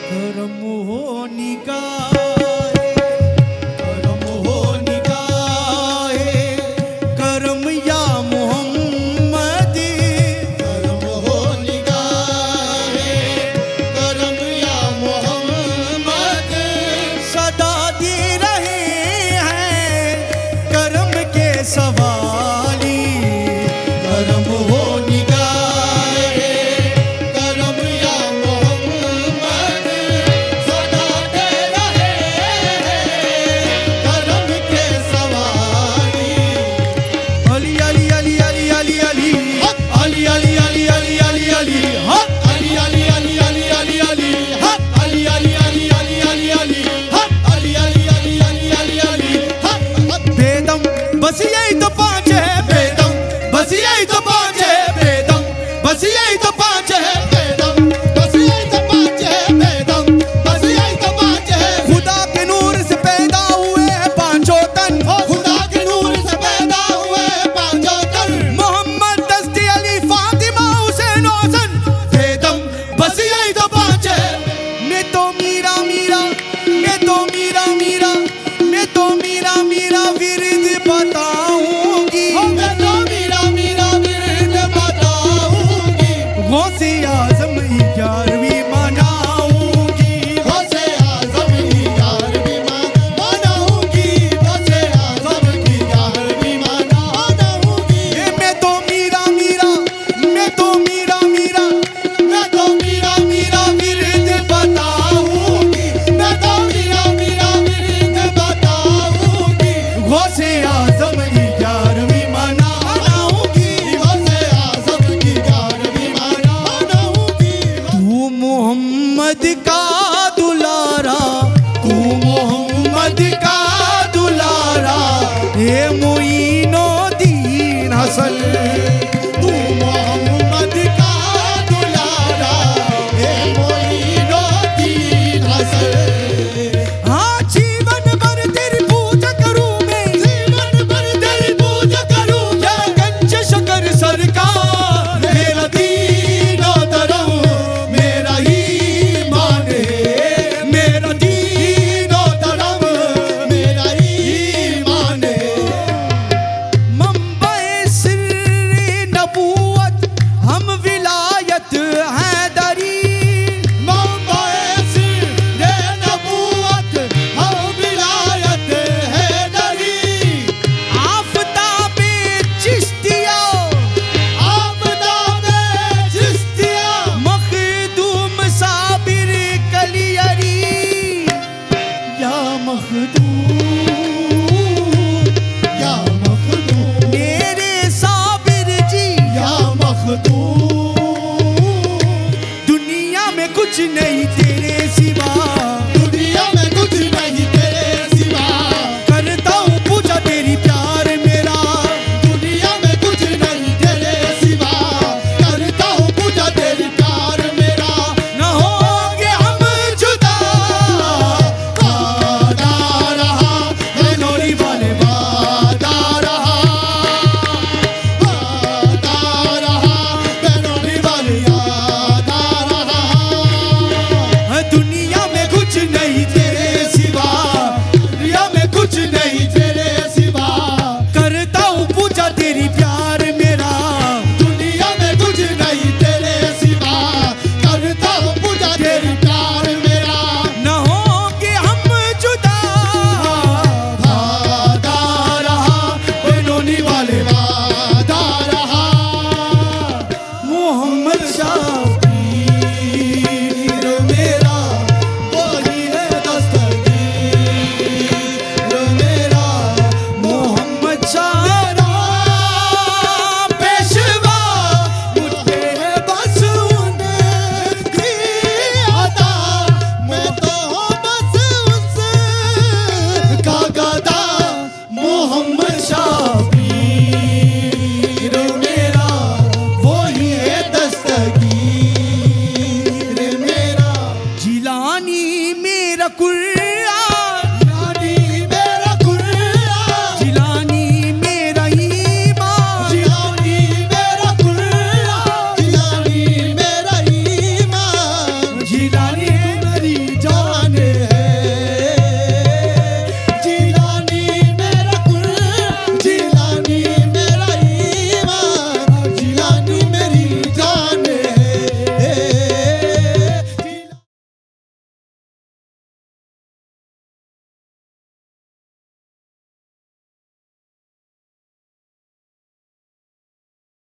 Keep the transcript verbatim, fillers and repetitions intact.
करम हो निगाहे, करम हो निगाहे, करम या मोहम्मद, करम हो निगाहे, करम या मोहम्मद, सदा दे रहे हैं करम के सवाली। करम हो निगाहे, करम या मोहम्मद, सदा दे रहे हैं करम के सवाली। अली अली अली अली अली अली अली अली अली अली अली अली हक अली अली अली अली अली अली हक अली अली अली अली अली अली हक अली अली अली अली अली अली हक। बेदम बस यही तो पाँच है बेदम, बस यही तो पाँच है बेदम, बस यही तो पाँच है बेदम, बस यही तो पाँच है बेदम, बस यही तो पाँच है। खुदा के नूर से पैदा हुए हैं पांचों तन, खुदा के नूर से पैदा हुए पांचों तन। मोहम्मद दस्ती अली फातिमा हुसैन हसन। बेदम बस यही तो पाँच है। मैं तो मीरा मीरा, मैं तो मीरा मीरा, मैं तो मीरा मीरा विरद बताऊंगी, मैं तो मीरा मीरा विरद बताऊंगी, गौसे आजम ग्यारहवीं मनाऊंगी। गौसे आज़म की ग्यारहवीं मनाऊंगी, गौसे आज़म की ग्यारहवीं मनाऊंगी। ये मैं तो मीरा मीरा, मैं तो मीरा मीरा, मैं तो मीरा मीरा विरद बताऊंगी, मैं तो मीरा मीरा विरद बताऊंगी, गौसे आजम ग्यारहवीं मनाऊंगी। गौसे आज़म की ग्यारहवीं मनाऊंगी। तू मोहम्मद का दुलारा, तू मोहम्मद का दुलारा, ये मोइनो दीन हसन। तू मोहम्मद का दुलारा, हे मोइनुद्दीन हसन। हाँ जीवन भर तेरी पूजा करूं मैं, जीवन भर तेरी पूजा करूं या गंज शकर सरकार। मेरा दीनो धर्म मेरा ईमान है, मेरा दीनो धर्म मेरा ईमान है। मंबए सिर्र नबूवत हम विलायत हैदरी, मंबए सिर्रे नबूवत हम विलायत हैदरी। आफताबे चिश्तिया, आफताबे चिश्तिया, मखदूम साबिर कलियरी, या मखदूम, या मखदूम, मेरे साबिर जी, या मखदूम। दुनिया में कुछ नहीं तेरे सिवा।